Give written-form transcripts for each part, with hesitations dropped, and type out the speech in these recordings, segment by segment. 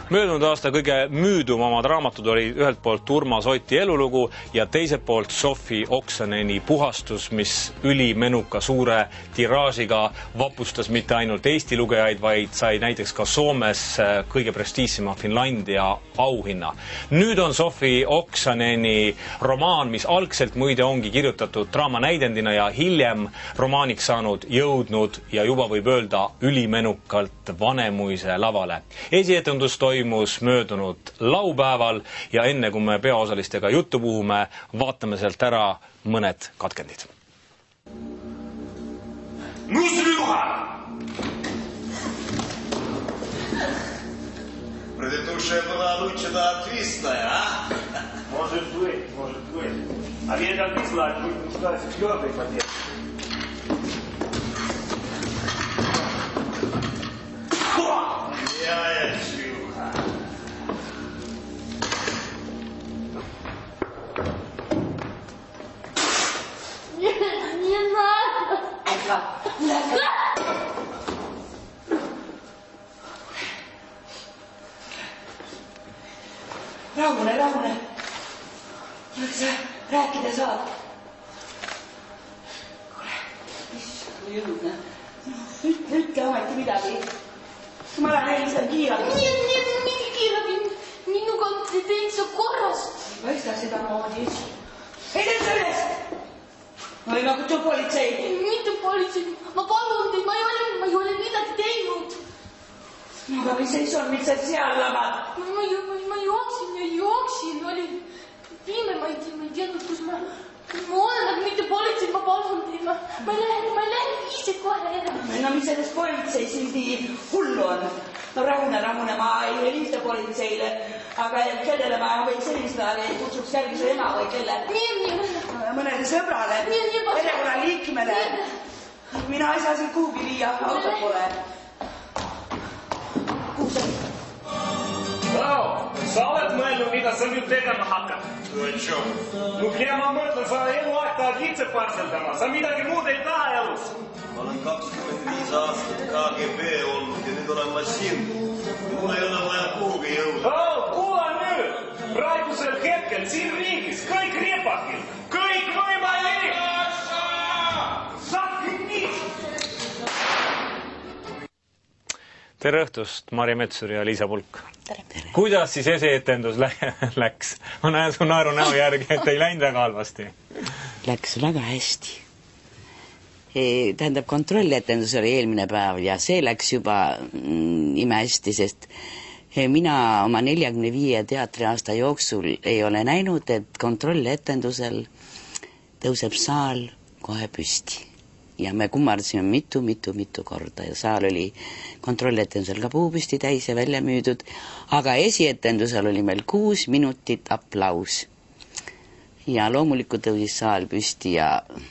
Möödunud aasta kõige müüdumamad raamatud oli ühelt poolt Urmas Oti elulugu ja teiselt poolt Sofi Oksaneni Puhastus, mis ülimenuka suure tiraažiga vapustas mitte ainult Eesti lugejaid, vaid sai näiteks ka Soomes kõige prestiižsema Finlandia auhinna. Nüüd on Sofi Oksaneni romaan, mis algselt muide ongi kirjutatud draamanäidendina ja hiljem romaaniks saanud, jõudnud ja juba võib öelda ülimenukalt Vanemuise lavale. Esietendus toimus möödunud laupäeval ja enne kui me peaosalistega juttu puhume, vaatame sealt ära mõned katkendid. Ну, Шлюха! Предыдущая была лучше-то отвисная, а? Может быть. А ведь отвисла, будет нуждаться в твердой поддержке. Я Шлюха. Не надо. Rahune. Oleks sa rääkida saad? Kuule, issand jõudne. Ütle ometi midagi. Ma lähen helistan kiirabi. Mingi kiirabi. Minuga on täitsa korras. Ei paista seda moodi. Ei tõsta üles! Või ma kutsun politsei. Mitte politsei. Ma palun teid, ma ei ole midagi teinud. No aga mis see on, miks sa seal labad? Ma jooksin. Oli viime, ma ei teadnud, kus ma olen, aga mitte politsei, ma palun teid. Ma ei lähe ise kohe enam. No mis selles politseis nii hullu on? No rahune, ma ei helista politseile. Aga kellele ma võiks helistada, et kutsuks järgi su ema või kelle? Mõnele sõbrale, perekonna liikmele. Mina ei saa siin kuhugi viia, autot pole. Kuhu Bravo, sa oled mõelnud, mida sa nüüd tegema hakkad? О чем? No kelle ma mõtlen, sa eluaeg tahad lihtsalt parseldama, sa midagi muud ei taha elus. Ma olen 25 aastat KGB olnud ja nüüd olen ma siin. Mul ei ole vaja kuhugi jõuda. Kuula nüüd! Praegusel hetkel siin riigis kõik riepakil, kõik võimalik! Saatke nii! Tere õhtust, Mari Metsur ja Liisa Pulk. Tere. Kuidas siis esietendus läks? Ma näen su naeru näo järgi, et ei läinud väga halvasti. Läks väga hästi. Tähendab, kontrolletendus oli eelmine päev ja see läks juba ime hästi, sest mina oma 45 teatriaasta jooksul ei ole näinud, et kontrolletendusel tõuseb saal kohe püsti. Ja me kummardasime mitu korda ja saal oli kontrolletendusel ka puupüsti täis ja välja müüdud, aga esietendusel oli meil 6 minutit aplaus. Ja loomulikult tõusis saal püsti ja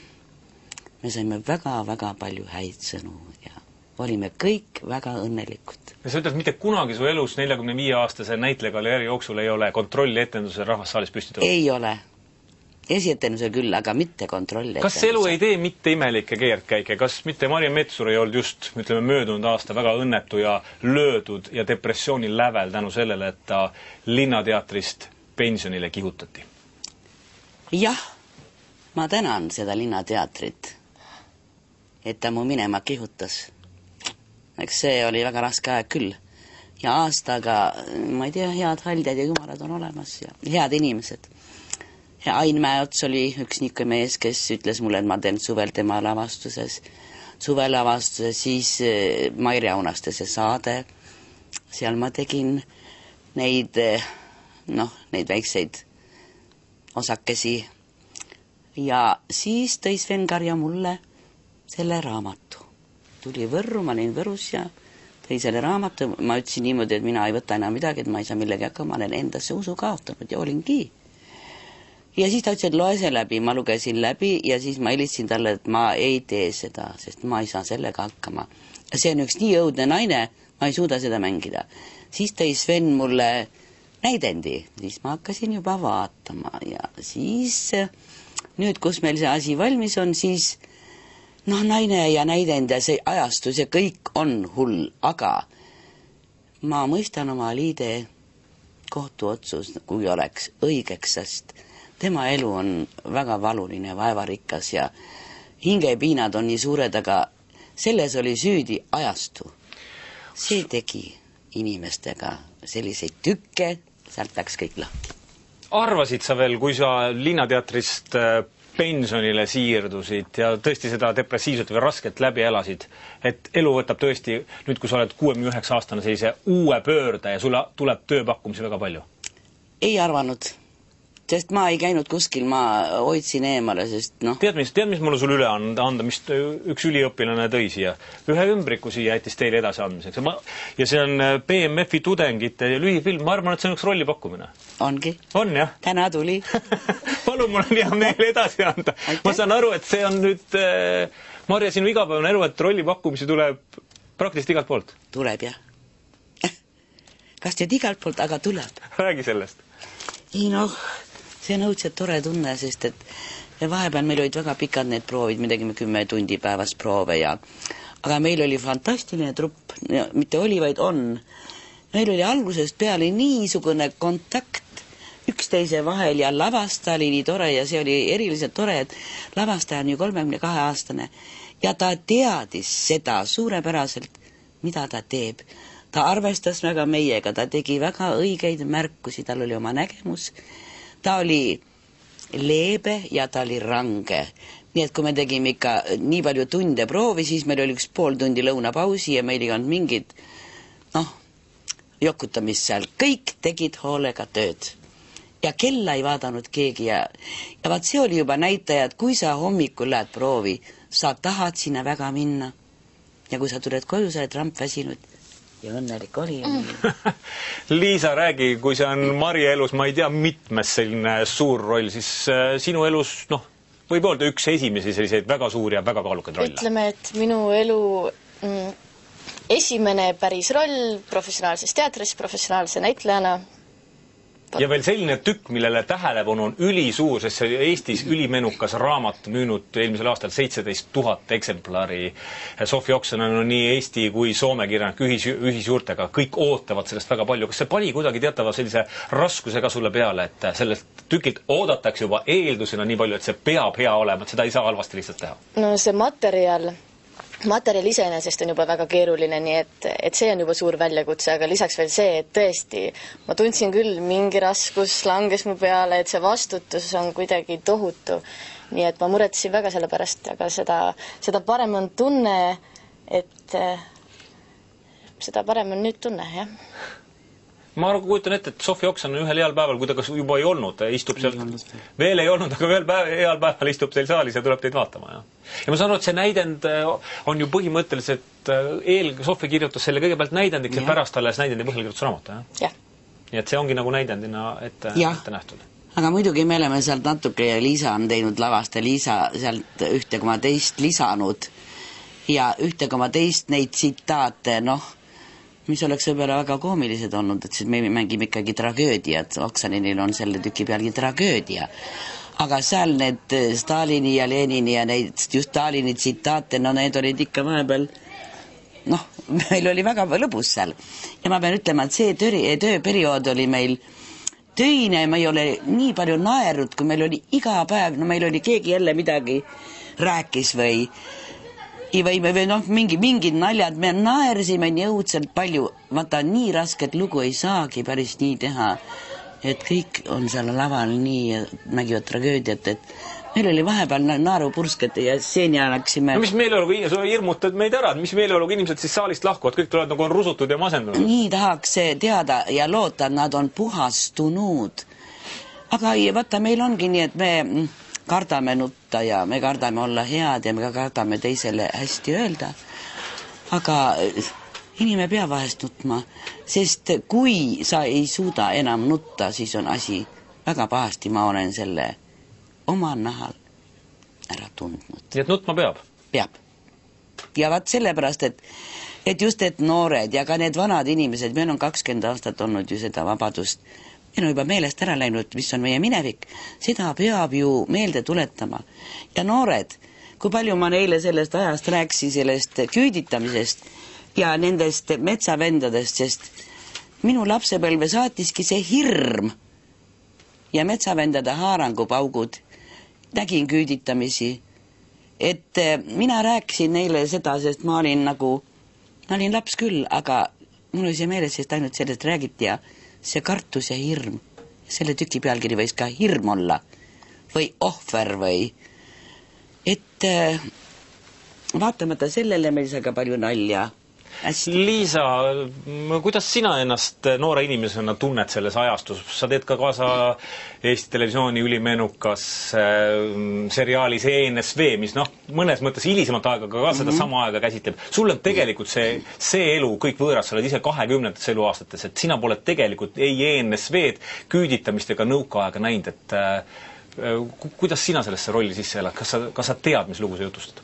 me saime väga palju häid sõnu ja olime kõik väga õnnelikud. Ja sa ütled, mitte kunagi su elus 45-aastase näitlejakarjääri jooksul ei ole kontrolletendusel rahvassaalis püsti tõusnud? Ei ole. Esietendusel küll, aga mitte kontrolletendusel. Kas elu ei tee mitte imelikke keerdkäike? Kas mitte Mari Metsur ei olnud just, ütleme, möödunud aasta väga õnnetu ja löödud ja depressiooni lävel tänu sellele, et ta linnateatrist pensionile kihutati? Jah, ma tänan seda linnateatrit, et ta mu minema kihutas. Eks see oli väga raske aeg küll. Ja aastaga, ma ei tea, head haldjad ja jumalad on olemas ja head inimesed. Ja Ain Mäeots oli üks niisugune mees, kes ütles mulle, et ma teen suvel tema lavastuses, siis Mairja Unastese saade. Seal ma tegin neid väikseid osakesi. Ja siis tõi Sven Karja mulle selle raamatu. Tuli Võrru, ma olin Võrus ja tõi selle raamatu. Ma ütlesin niimoodi, et mina ei võta enam midagi, et ma ei saa millegi hakkama, ma olen endasse usu kaotanud ja olingi. Ja siis ta ütles, et loe see läbi, ma lugesin läbi ja siis ma helistasin talle, et ma ei tee seda, sest ma ei saa sellega hakkama. See on üks nii õudne naine, ma ei suuda seda mängida. Siis tõi Sven mulle näidendi, siis ma hakkasin juba vaatama ja siis nüüd, kus meil see asi valmis on, siis naine ja näidend ja see ajastus ja kõik on hull, aga ma mõistan oma Liide kohtuotsus, kui oleks õigeks, sest tema elu on väga valuline, vaevarikas ja hingepiinad on nii suured, aga selles oli süüdi ajastu. See tegi inimestega selliseid tükke, sealt läks kõik lahti. Arvasid sa veel, kui sa Linnateatrist pensionile siirdusid ja tõesti seda depressiivselt või rasket läbi elasid, et elu võtab tõesti, nüüd kui sa oled 69-aastane, sellise uue pöörde ja sulle tuleb tööpakkumisi väga palju? Ei arvanud, sest ma ei käinud kuskil, ma hoidsin eemale, sest noh... Tead, mis mulle sul üle anda, mis üks üliõpilane tõi siia? Ühe ümbriku siia jättis teile edasi andmiseks. Ja see on BMF-i tudengite lühifilm. Ma arvan, et see on üks rolli pakkumine. Ongi. On, jah? Täna tuli. Palun, mul on hea meel edasi anda. Ma saan aru, et see on nüüd, Marja, sinu igapäevane elu, et rolli pakkumisi tuleb praktiliselt igalt poolt. Tuleb, jah. Kas teed igalt poolt, aga tuleb. Räägi sellest. Ei noh, see on õudselt tore tunne, sest et vahepeal meil olid väga pikad need proovid, me tegime 10 tundi päevas proove aga meil oli fantastiline trupp, mitte oli, vaid on. Meil oli algusest peale niisugune kontakt üksteise vahel ja lavastaja oli nii tore ja see oli eriliselt tore, et lavastaja on ju 32-aastane ja ta teadis seda suurepäraselt, mida ta teeb. Ta arvestas väga meiega, ta tegi väga õigeid märkusi, tal oli oma nägemus. Ta oli leebe ja ta oli range. Nii et kui me tegime ikka nii palju tunde proovi, siis meil oli 1,5 tundi lõunapausi ja meil ei olnud mingid, jokutamist seal. Kõik tegid hoolega tööd. Ja kella ei vaadanud keegi ja vaat see oli juba näitaja, et kui sa hommikul lähed proovi, sa tahad sinna väga minna. Ja kui sa tuled koju, sa oled rampväsinud ja õnnelik oli. Liisa, räägi, kui see on Marje elus, ma ei tea, mitmes selline suur roll, siis sinu elus, võib öelda üks esimesi selliseid väga suuri ja väga kaalukaid rolle. Ütleme, et minu elu esimene päris roll professionaalses teatris, professionaalse näitlejana. Ja veel selline tükk, millele tähelepanu on ülisuur, sest see Eestis ülimenukas raamat müünud eelmisel aastal 17 000 eksemplari. Sofi Oksanen on nii Eesti kui Soome kirjanik ühisjuurtega. Kõik ootavad sellest väga palju. Kas see pani kuidagi teatava sellise raskuse ka sulle peale, et sellest tükilt oodatakse juba eeldusena nii palju, et see peab hea olema, et seda ei saa halvasti lihtsalt teha? No see materjal iseenesest on juba väga keeruline, nii et see on juba suur väljakutse, aga lisaks veel see, et tõesti, ma tundsin küll mingi raskus langes mu peale, et see vastutus on kuidagi tohutu. Nii et ma muretsin väga selle pärast, aga seda parem on tunne, et seda parem on nüüd tunne, jah. Ma kujutan ette, et Sofi Oksanen ühel heal päeval, kui ta kas juba ei olnud, istub seal, veel ei olnud, aga veel heal päeval istub teil saalis ja tuleb teid vaatama. Ja ma saan aru, et see näidend on ju põhimõtteliselt, Sofi kirjutas selle kõigepealt näidendiks ja pärast alles näidendi põhjal kirjutas raamatu. Jah. Nii et see ongi nagu näidendina ette nähtud. Aga muidugi me oleme sealt natuke ja Liisa on teinud lavast ja Liisa sealt 1,2 lisanud ja 1,2 neid tsitaate, mis oleks võib-olla väga koomilised olnud, et me mängime ikkagi tragöödiat, Oksanenil on selle tüki pealgi tragöödia. Aga seal need Stalini ja Lenini ja neid just Stalini tsitaate, need olid ikka vahepeal, meil oli väga lõbus seal. Ja ma pean ütlema, et see tööperiood oli meil töine, ma ei ole nii palju naernud, kui meil oli iga päev, meil oli keegi jälle midagi rääkis või mingid naljad, me naersime nii õudselt palju, vaata nii rasket lugu ei saagi päris nii teha, et kõik on seal laval nii mängivad tragöödiat, et meil oli vahepeal naerupursked ja seeni läksime. Mis meeleoluga sa hirmutad meid ära, mis meeleoluga inimesed siis saalist lahkuvad, kõik tulevad nagu on rusutud ja masendunud? Nii tahaks teada ja loota, et nad on puhastunud. Aga vaata, meil ongi nii, et me kardame nutta ja me kardame olla head ja me kardame teisele hästi öelda. Aga inimene peab vahest nutma, sest kui sa ei suuda enam nutta, siis on asi väga pahasti, ma olen selle oma nahal ära tundnud. Nii et nutma peab? Peab. Ja vaat sellepärast, et just et noored ja ka need vanad inimesed, meil on 20 aastat olnud ju seda vabadust, meil on juba meelest ära läinud, mis on meie minevik, seda peab ju meelde tuletama. Ja noored, kui palju ma neile sellest ajast rääksin, sellest küüditamisest ja nendest metsavendadest, sest minu lapsepõlve saatiski see hirm ja metsavendade haarangupaugud, nägin küüditamisi, et mina rääkisin neile seda, sest ma olin laps küll, aga mul oli see meeles, sest ainult sellest räägiti ja see kartus ja hirm, selle tüki pealkiri võis ka hirm olla või ohver või, et vaatamata sellele meil sai ka palju nalja. Liisa, kuidas sina ennast noore inimesena tunned selles ajastus? Sa teed ka kaasa Eesti Televisiooni ülimenukas seriaalis ENSV, mis mõnes mõttes hilisemat aega ka seda sama aega käsitleb. Sul on tegelikult see elu kõik võõras, sa oled ise 20. eluaastates, et sina pole tegelikult ei ENSV-d, küüditamist ega nõukaaega näinud, et kuidas sina sellesse rolli sisse elad? Kas sa tead, mis lugu sa jutustad?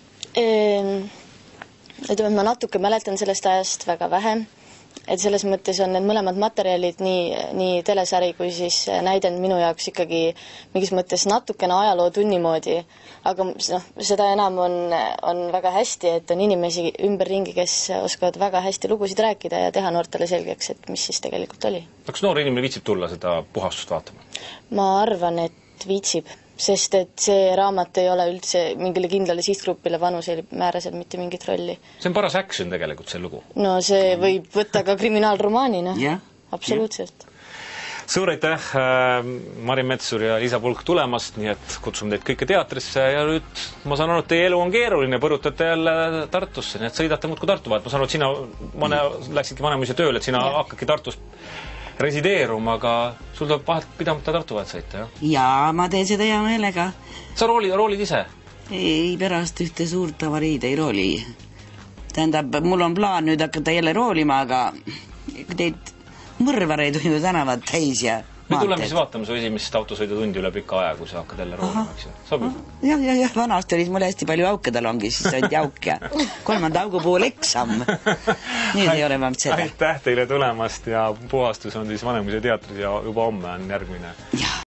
Ma natuke mäletan sellest ajast väga vähe, et selles mõttes on need mõlemad materjalid, nii telesari kui siis näidend minu jaoks ikkagi mingis mõttes natukene ajaloo tunnimoodi, aga seda enam on väga hästi, et on inimesi ümberringi, kes oskavad väga hästi lugusid rääkida ja teha noortele selgeks, et mis siis tegelikult oli. Kas noor inimene viitsib tulla seda puhastust vaatama? Ma arvan, et viitsib. Sest et see raamat ei ole üldse mingile kindlale sihtgrupile vanusel määraselt mitte mingit rolli. See on paras action tegelikult, see lugu. No see võib võtta ka kriminaalromaanina. Absoluutselt. Suur aitäh, Mari Metsur ja Liisa Pulk tulemast, nii et kutsume teid kõike teatrisse ja nüüd ma saan aru, et teie elu on keeruline, põrutate jälle Tartusse, nii et sõidate muudku Tartu vahet. Ma saan aru, et sina läksidki Vanemuise tööle, et sina hakkadki Tartus resideeruma, aga sul tuleb vahelt pidamata Tartu vahet sõita, jah? Jaa, ma teen seda hea meelega. Sa roolid ise? Ei, pärast ühte suurt avariid ei rooli. Tähendab, mul on plaan nüüd hakata jälle roolima, aga neid mõrvareid on ju tänavad täis ja me tuleme siis vaatama su esimest autosõidutundi üle pika aja, kui sa hakkad jälle roolima, eks ju? Sobib? Jah, vanasti olid mul hästi palju auke talongis, siis on auk ja 3. augu puhul eksam. Nüüd ei ole vähemalt seda. Aitäh teile tulemast ja puhastus on siis Vanemuise teatris ja juba homme on järgmine